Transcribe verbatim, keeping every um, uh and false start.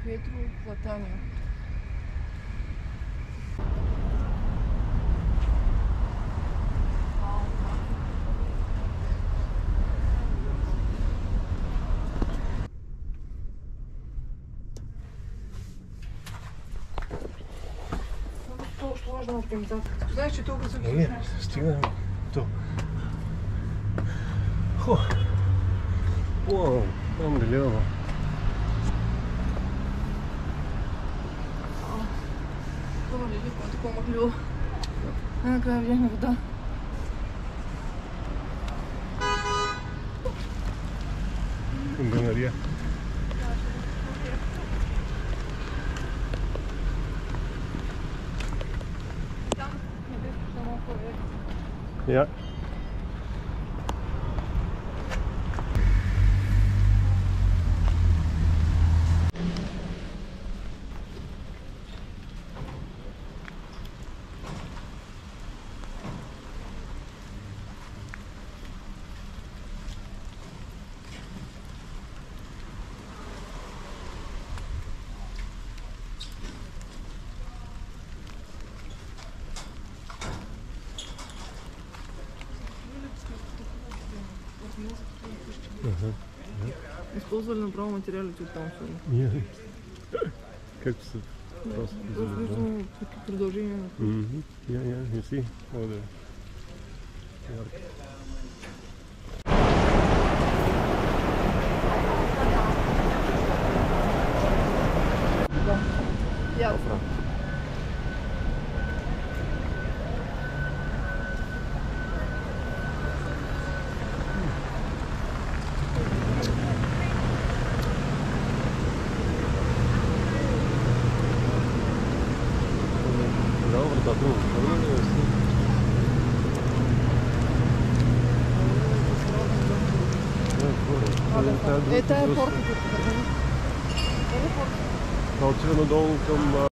Петро, Catania. Важна организация. Знаеш, че толкова съм Е, стигнахме тук. Хо! Уау, unbelievable. Това ли е, колко такова махлило. Накрая видяхме вода. Кунганария. Ja. Ага. Използвали направо материалите от там. Yeah. Както са просто изолирани. Продължение на това. Yeah, yeah, you see all the work. Ja. Это е порта. Това отива надолу към